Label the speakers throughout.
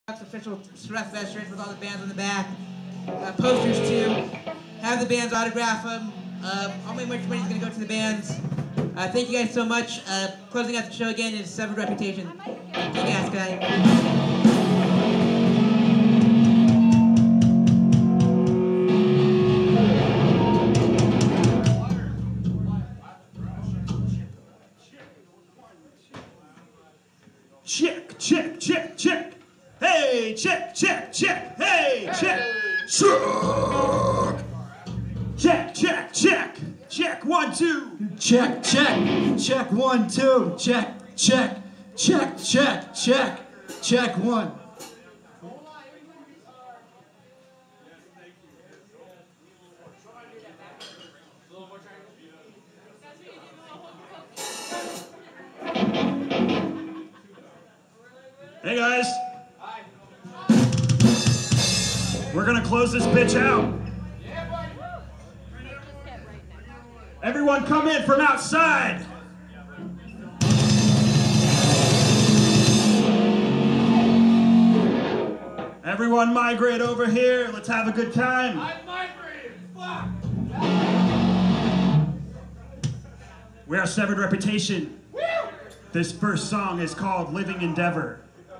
Speaker 1: Official Sareth shirts with all the bands on the back. Posters too. Have the bands autograph them. All my merch money is going to go to the bands. Thank you guys so much. Closing out the show again is Severed Reputation. Thank you guys, guys.
Speaker 2: Check, check, check, check. Hey, check, check, check. Hey, check. Check. Check, check, check. Check, 1, 2.
Speaker 3: Check, check. Check, 1, 2. Check, check. Check, check, check. Check, 1.
Speaker 2: Hey guys. We're gonna close this bitch out. Everyone come in from outside. Everyone migrate over here. Let's have a good time.
Speaker 4: I'm migrating. Fuck.
Speaker 2: We are Severed Reputation.
Speaker 4: Woo!
Speaker 2: This first song is called Living Endeavor.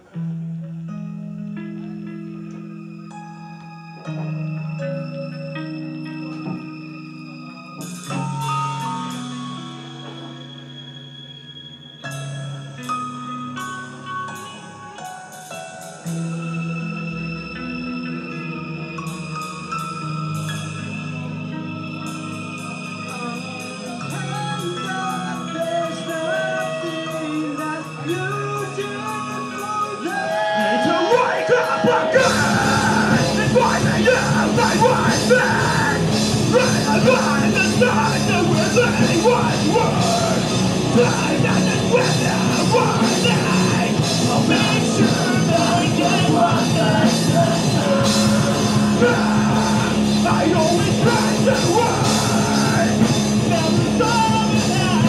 Speaker 4: I always try to work. Never saw it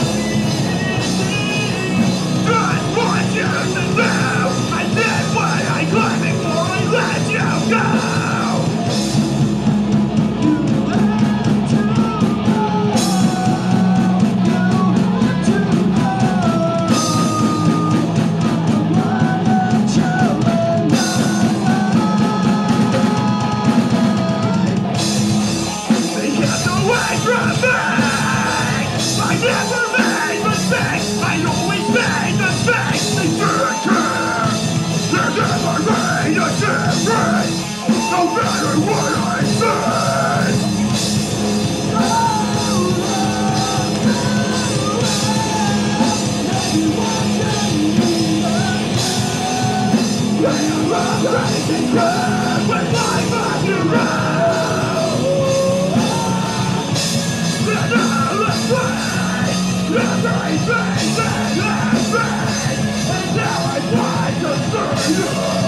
Speaker 4: I want you to know I did what I could before I let you go. No matter what I said. With life on your own. Let's play everything and now I try to serve you.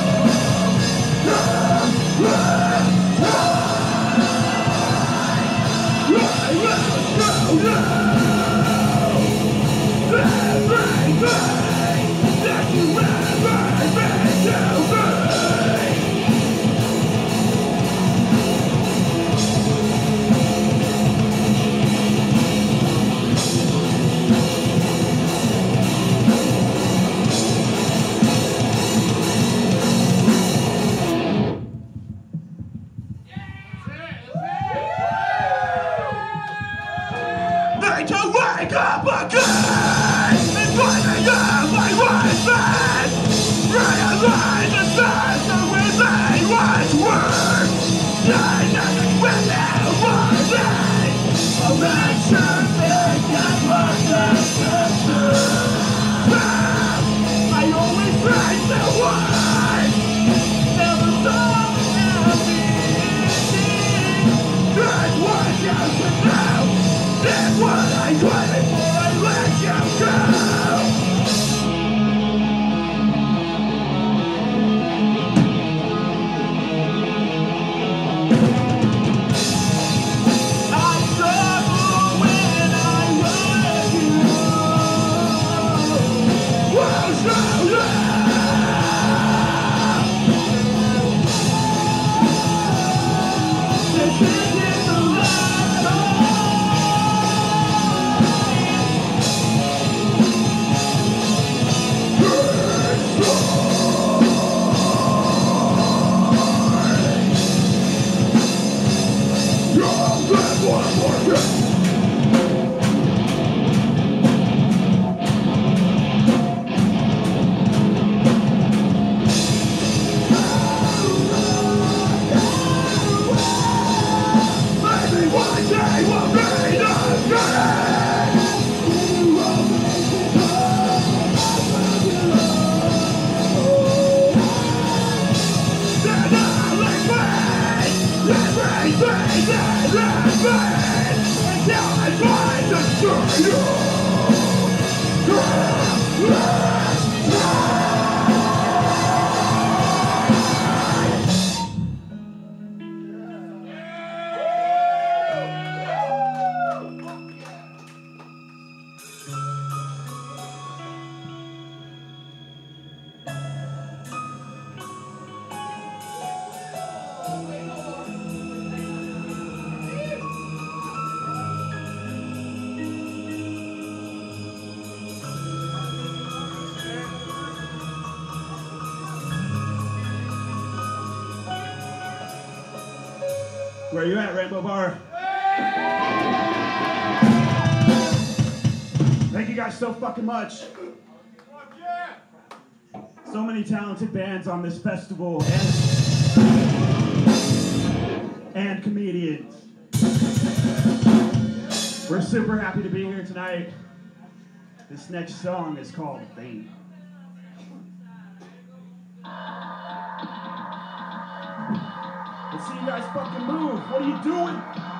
Speaker 4: To wake up again and finding out I was bad. Realize the signs of within was worse. I nothing without warning. I'll make sure that God was I always tried to work. Never saw it That's what you should know. That's what I tried before I let you go. I struggle when
Speaker 2: Where you at, Rainbow Bar? Thank you guys so fucking much. So many talented bands on this festival and comedians. We're super happy to be here tonight. This next song is called Fame. Let's see you guys fucking move. What are you doing?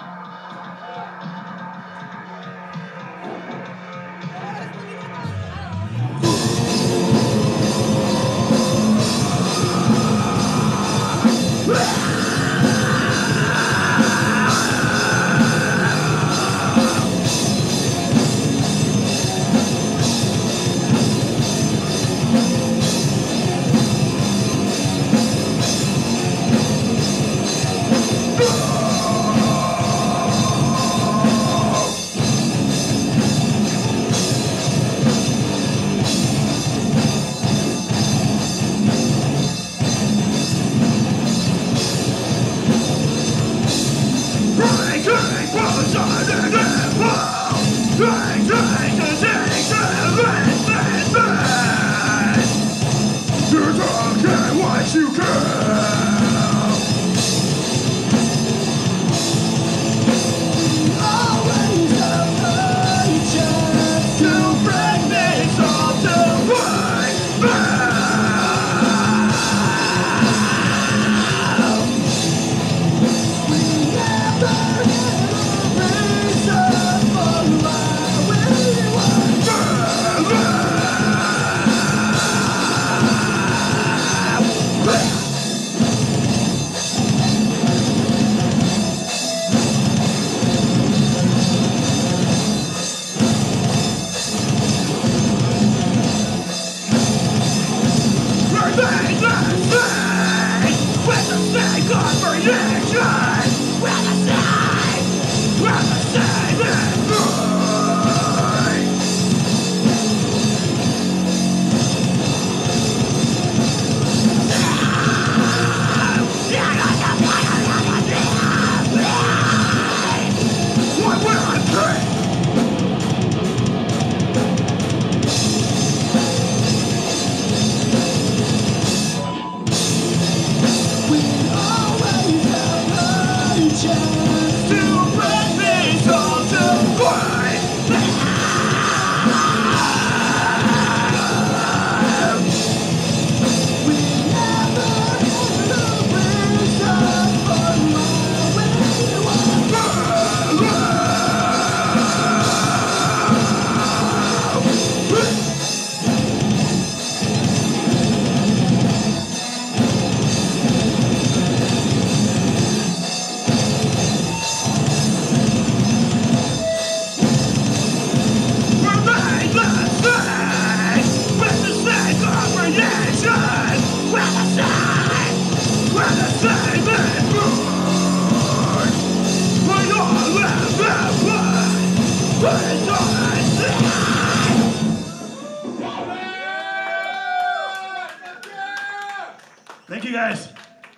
Speaker 2: Thank you guys.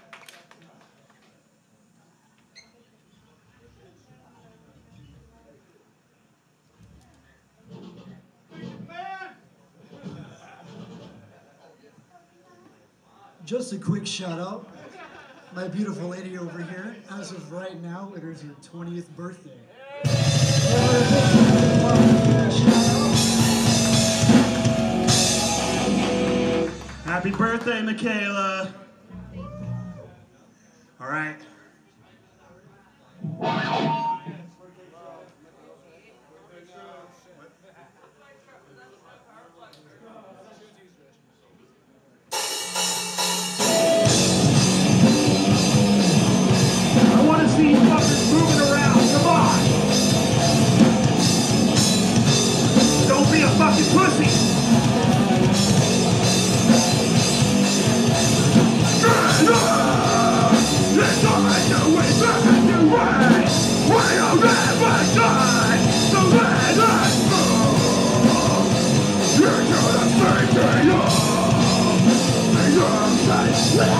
Speaker 3: Just a quick shout out. My beautiful lady over here, as of right now, it is her 20th birthday.
Speaker 2: Happy birthday, Michaela. All right.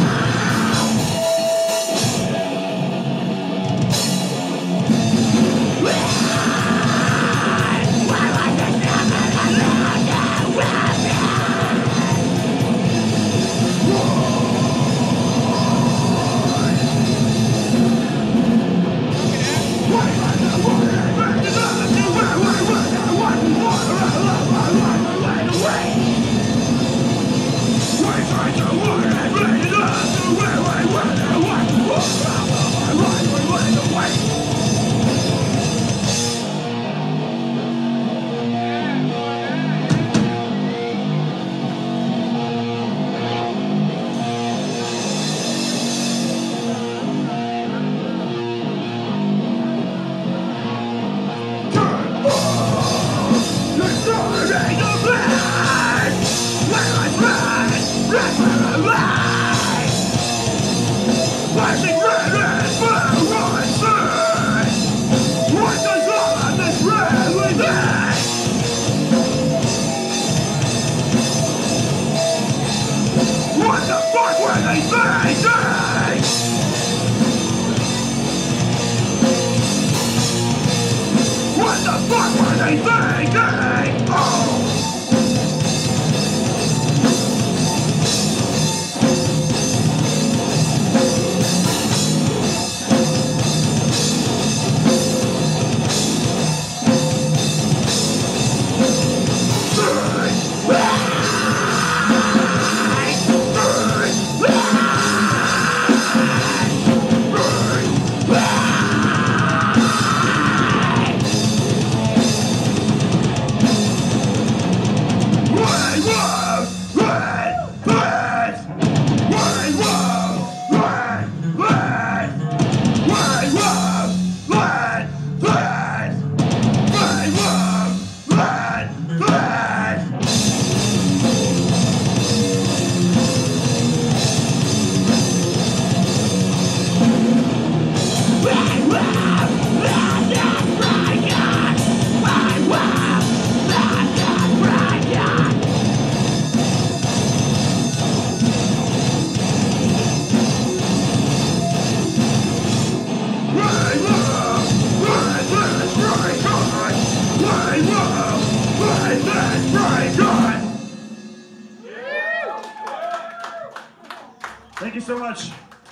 Speaker 2: Thank you so much.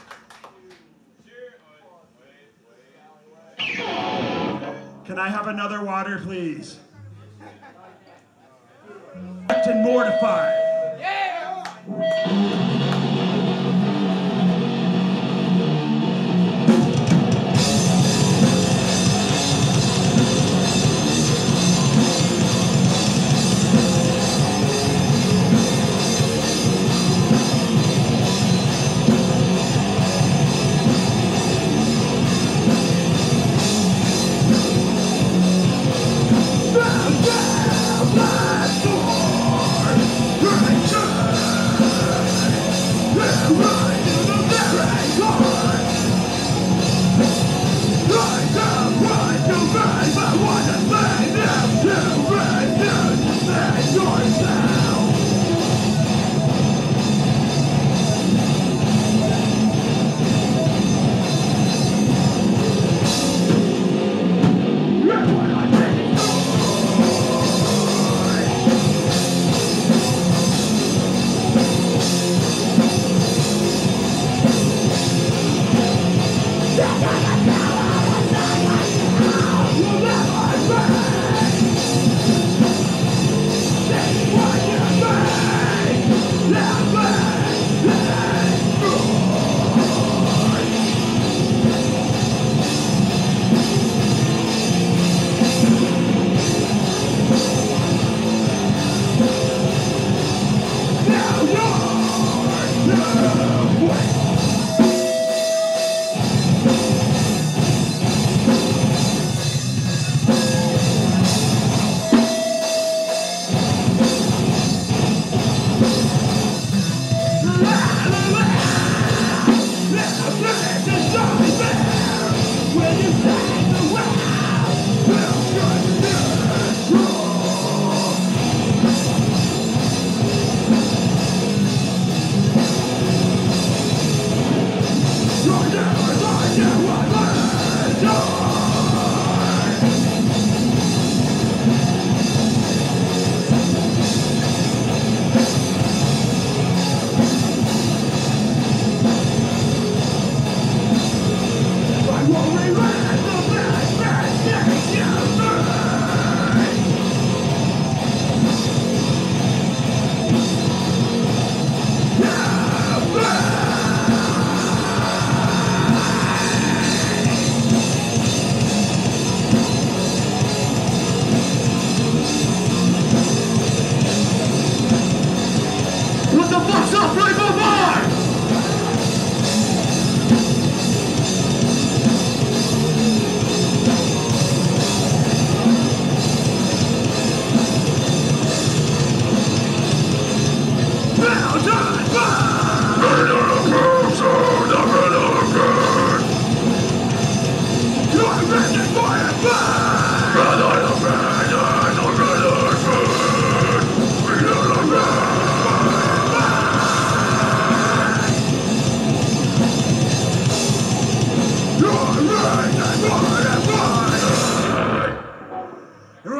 Speaker 2: Can I have another water, please? And mortified.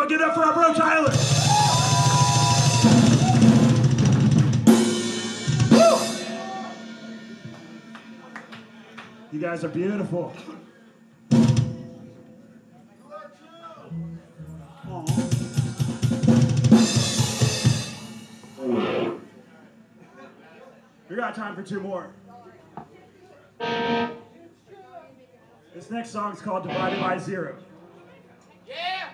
Speaker 2: Everyone give it up for our bro Tyler. Woo! You guys are beautiful. We got time for 2 more. This next song is called Divided by Zero.
Speaker 5: Yeah!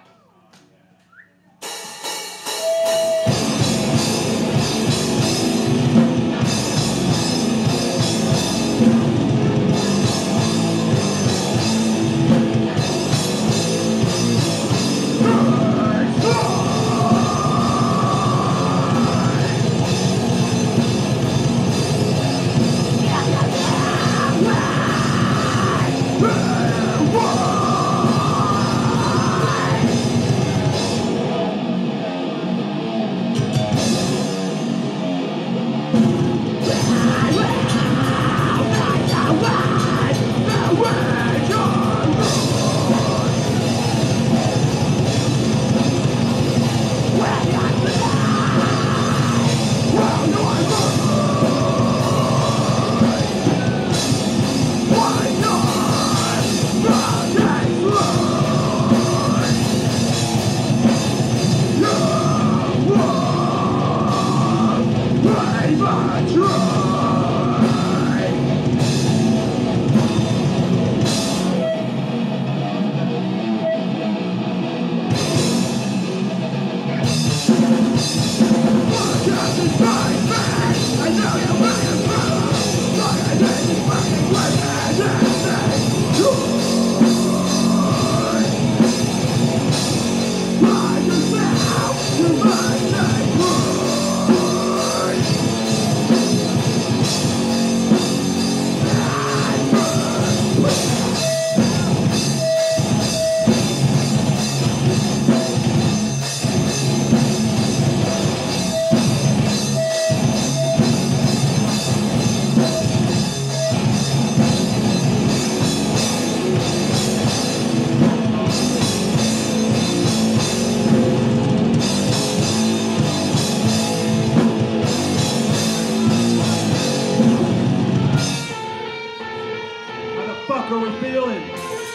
Speaker 2: How are we feeling?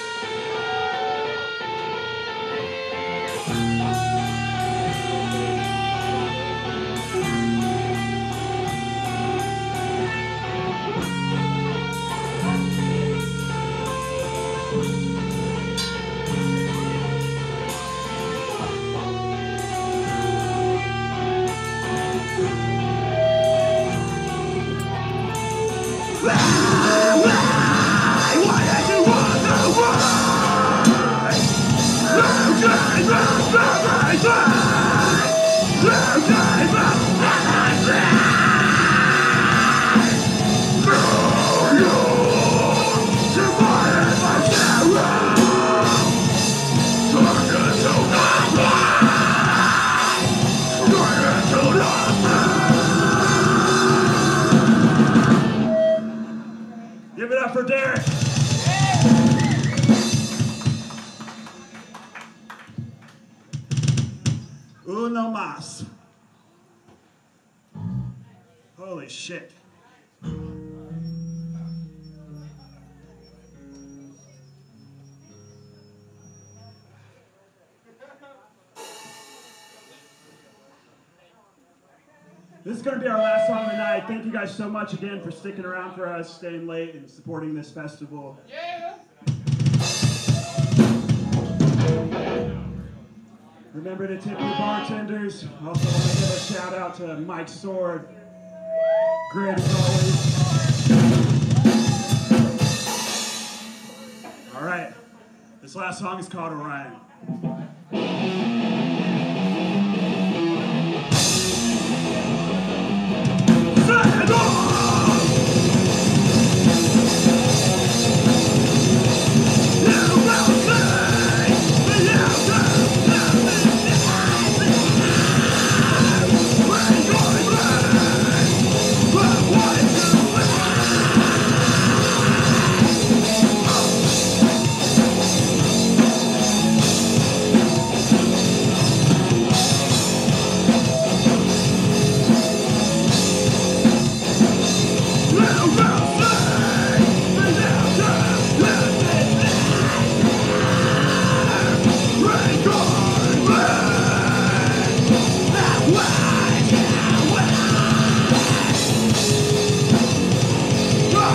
Speaker 2: Give it up for Derek. Uno más. Holy shit. This is going to be our last song of the night. Thank you guys so much again for sticking around for us, staying late, and supporting this festival.
Speaker 5: Yeah!
Speaker 2: Remember to tip your bartenders. Also want to give a shout out to Mike Sword. Great as always. All right. This last song is called Orion.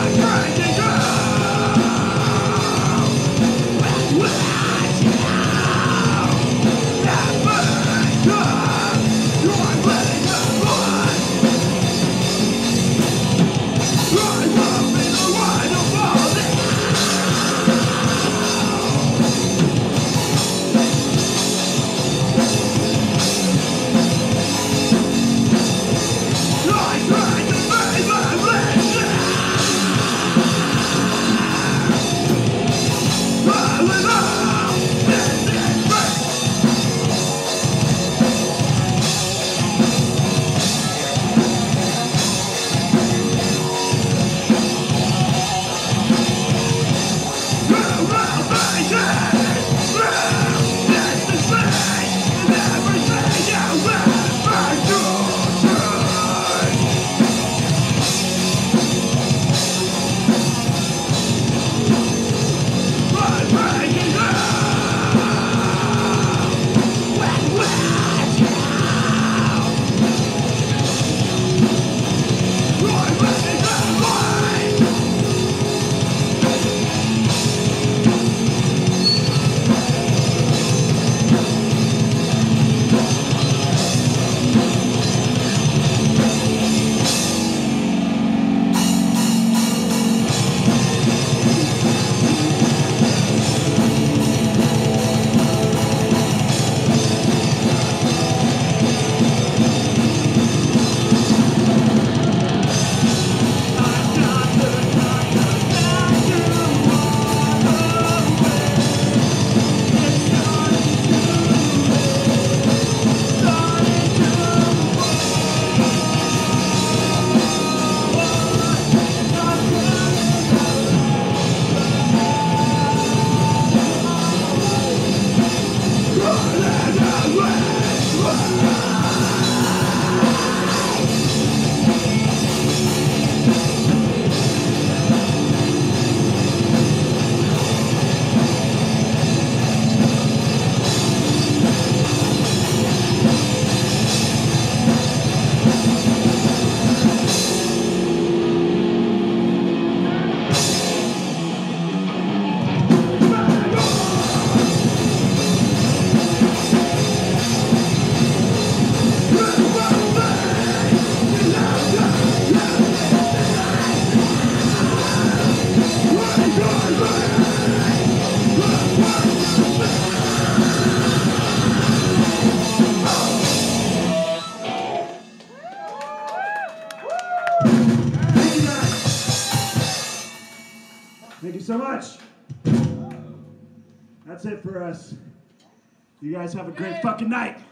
Speaker 2: Thank you so much. That's it for us. You guys have a great fucking night.